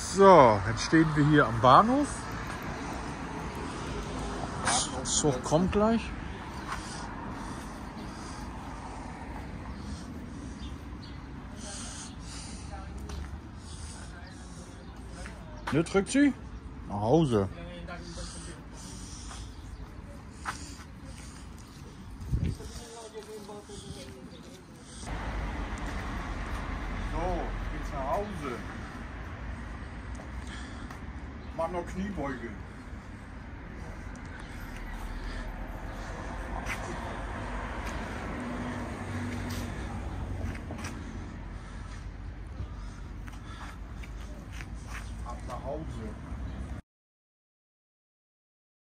So, jetzt stehen wir hier am Bahnhof. Der Zug kommt gleich. Ne, drückt sie? Nach Hause. So, geht's nach Hause. Mach noch Kniebeuge.